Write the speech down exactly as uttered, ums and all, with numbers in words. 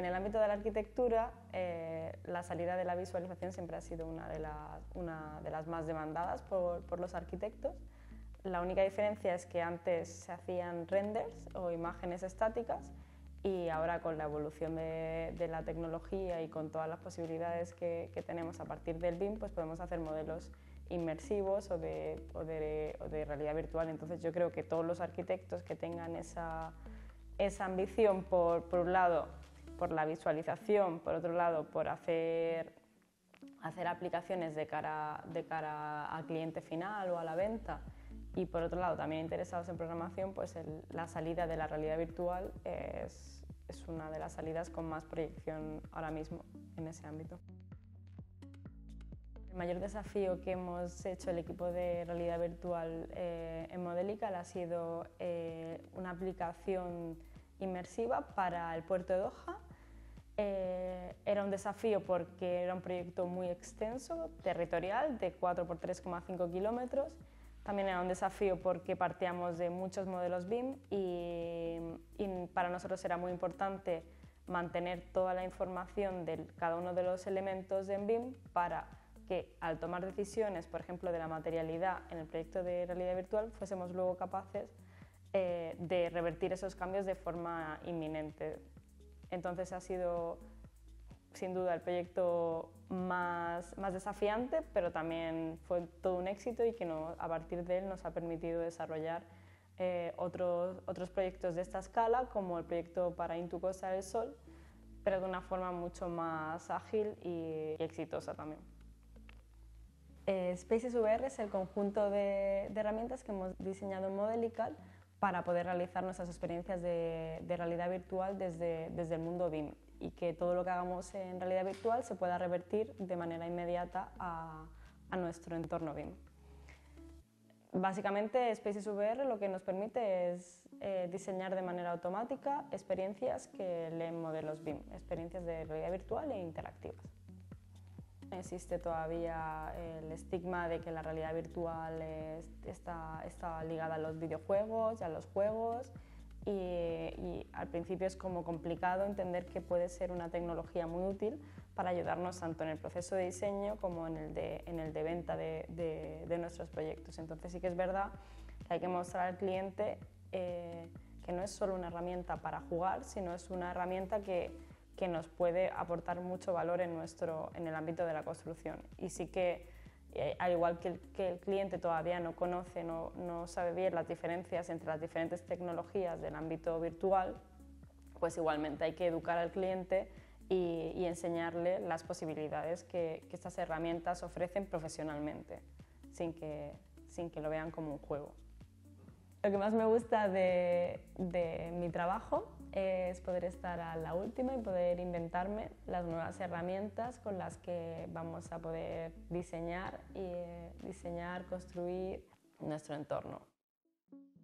en el ámbito de la arquitectura, eh, la salida de la visualización siempre ha sido una de las, una de las más demandadas por, por los arquitectos. La única diferencia es que antes se hacían renders o imágenes estáticas y ahora con la evolución de, de la tecnología y con todas las posibilidades que, que tenemos a partir del B I M, pues podemos hacer modelos inmersivos o de, o, de, o de realidad virtual. Entonces yo creo que todos los arquitectos que tengan esa, esa ambición por, por un lado por la visualización, por otro lado por hacer, hacer aplicaciones de cara, de cara al cliente final o a la venta, y por otro lado también interesados en programación, pues el, la salida de la realidad virtual es, es una de las salidas con más proyección ahora mismo en ese ámbito. El mayor desafío que hemos hecho el equipo de realidad virtual eh, en Modelical ha sido eh, una aplicación inmersiva para el puerto de Doha. Eh, era un desafío porque era un proyecto muy extenso, territorial, de cuatro por tres coma cinco kilómetros. También era un desafío porque partíamos de muchos modelos B I M y, y para nosotros era muy importante mantener toda la información de cada uno de los elementos en B I M para que al tomar decisiones, por ejemplo, de la materialidad en el proyecto de realidad virtual, fuésemos luego capaces eh, de revertir esos cambios de forma inminente. Entonces ha sido sin duda el proyecto más, más desafiante, pero también fue todo un éxito y que no, a partir de él nos ha permitido desarrollar eh, otros, otros proyectos de esta escala, como el proyecto para Into Costa del Sol, pero de una forma mucho más ágil y, y exitosa también. Eh, Spaces V R es el conjunto de, de herramientas que hemos diseñado en Modelical para poder realizar nuestras experiencias de, de realidad virtual desde, desde el mundo B I M y que todo lo que hagamos en realidad virtual se pueda revertir de manera inmediata a, a nuestro entorno B I M. Básicamente, Spaces V R lo que nos permite es eh, diseñar de manera automática experiencias que leen modelos B I M, experiencias de realidad virtual e interactivas. Existe todavía el estigma de que la realidad virtual es, está, está ligada a los videojuegos y a los juegos y, y al principio es como complicado entender que puede ser una tecnología muy útil para ayudarnos tanto en el proceso de diseño como en el de, en el de venta de, de, de nuestros proyectos. Entonces sí que es verdad que hay que mostrar al cliente eh, que no es solo una herramienta para jugar, sino es una herramienta que que nos puede aportar mucho valor en, nuestro, en el ámbito de la construcción. Y sí que, eh, al igual que el, que el cliente todavía no conoce, no, no sabe bien las diferencias entre las diferentes tecnologías del ámbito virtual, pues igualmente hay que educar al cliente y, y enseñarle las posibilidades que, que estas herramientas ofrecen profesionalmente, sin que, sin que lo vean como un juego. Lo que más me gusta de, de mi trabajo es poder estar a la última y poder inventarme las nuevas herramientas con las que vamos a poder diseñar y diseñar, construir nuestro entorno.